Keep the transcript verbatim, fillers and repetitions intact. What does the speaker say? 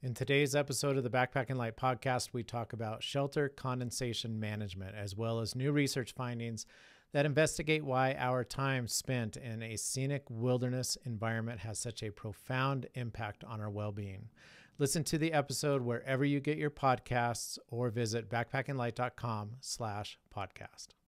In today's episode of the Backpacking Light podcast, we talk about shelter condensation management, as well as new research findings that investigate why our time spent in a scenic wilderness environment has such a profound impact on our well-being. Listen to the episode wherever you get your podcasts or visit backpackinglight dot com slash podcast.